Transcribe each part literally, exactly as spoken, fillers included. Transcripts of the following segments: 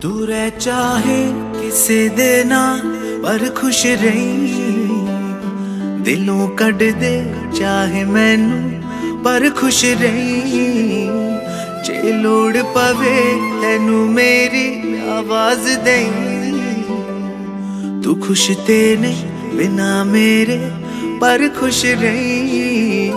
तू रह चाहे किसे देना पर खुश रही, दिलों कट दे चाहे मैनू पर खुश रही। जे लोड़ पवे तेनू मेरी आवाज दई, तू खुश तेने बिना मेरे पर खुश रही।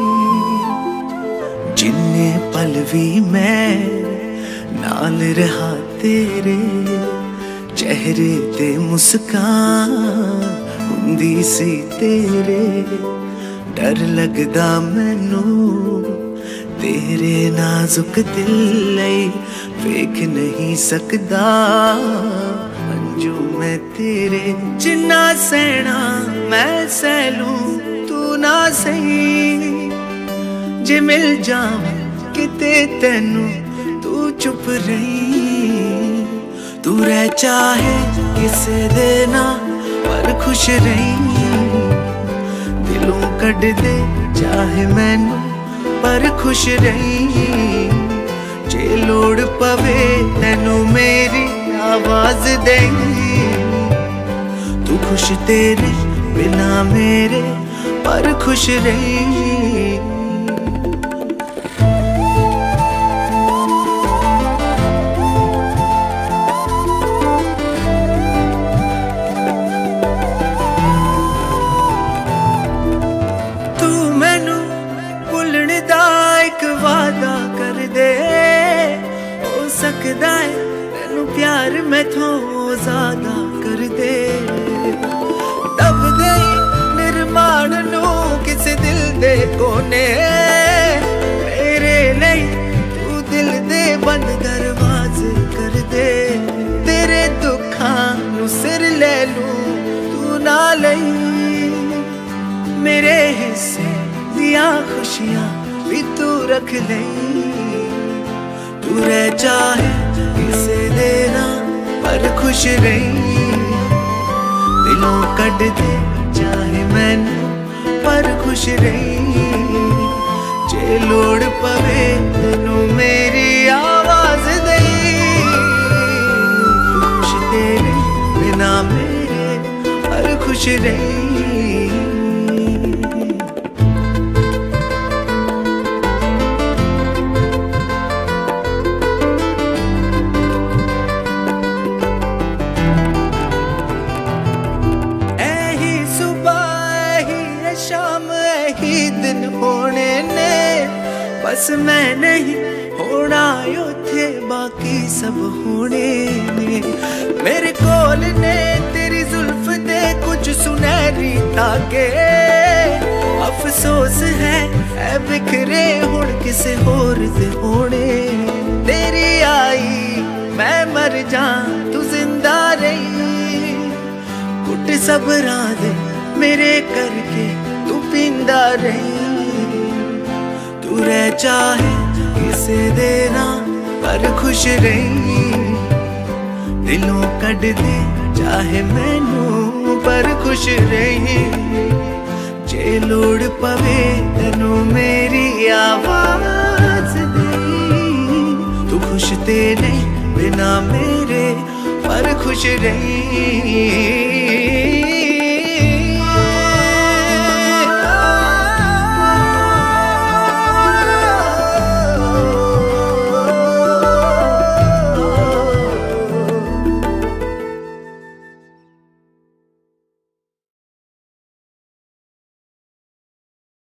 जिन्ने पल भी मैं नाल रहा तेरे, चेहरे ते मुस्कान हुंदी सी तेरे। डर लगदा मैनू तेरे नाजुक दिल लई, वेख नहीं सकदा अंजू मैं तेरे। जिन्ना सहना मैं सह लूं तू ना सही, जे मिल जावां किते तेनू तू चुप रही। तू रह चाहे किसे देना पर खुश रही, दिलों कट दे चाहे मैनू पर खुश रही। जे लोड़ पवे तेनू मेरी आवाज देई, तू खुश तेरे बिना मेरे पर खुश रही। वादा कर दे हो सकदा है तेनू प्यार मैथों ज्यादा कर दे। दब दे निर्माण नू किसे दिल दे कोने, मेरे लिए तू दिल दे बंद दरवाजे कर दे। तेरे दुखां नू सिर ले लूं तू ना लई, मेरे हिस्से दियां खुशियां भी तू रख ले। तू रह चाहे किसे देना पर खुश रही, दिलों कट दे चाहे मैनू पर खुश रही। जे लोड़ पवे तेनू मेरी आवाज दई, तू खुश तेरे बिना मेरे पर खुश रही। दिन होने ने बस मैं नहीं होना योथे, बाकी सब होने ने मेरे कोल ने। तेरी जुल्फ दे कुछ सुनहरी ताके, अफसोस है ऐ बिखरे हुण किसे होर दे होने। तेरी आई मैं मर जा तू जिंदा रही, कुट सबरां दे मेरे करके तू पींदा रही। तू रह चाहे किसे देना पर खुश रही, दिलों कट दे चाहे मैनू पर खुश रही। जे लोड़ पवे तेनू मेरी आवाज दई, तू खुश तेरे बिना मेरे पर खुश रही।